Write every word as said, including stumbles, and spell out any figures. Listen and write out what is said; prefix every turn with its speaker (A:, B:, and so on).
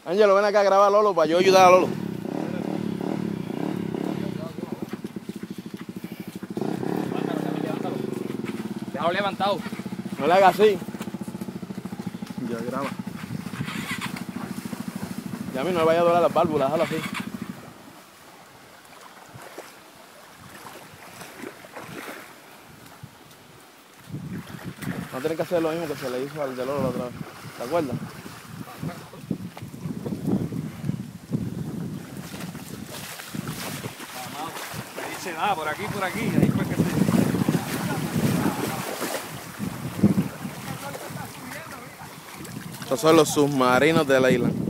A: Ángelo, ven acá a grabar a Lolo para yo ayudar a Lolo.
B: Déjalo levantado.
A: No le hagas así.
C: Ya graba.
A: Y a mí no me vaya a doler las válvulas, déjalo así. No tiene que hacer lo mismo que se le hizo al de Lolo la otra vez. ¿Te acuerdas?
B: Me dice nada, por aquí, por aquí. Ahí fue que se...
A: Estos son los submarinos de Leyland.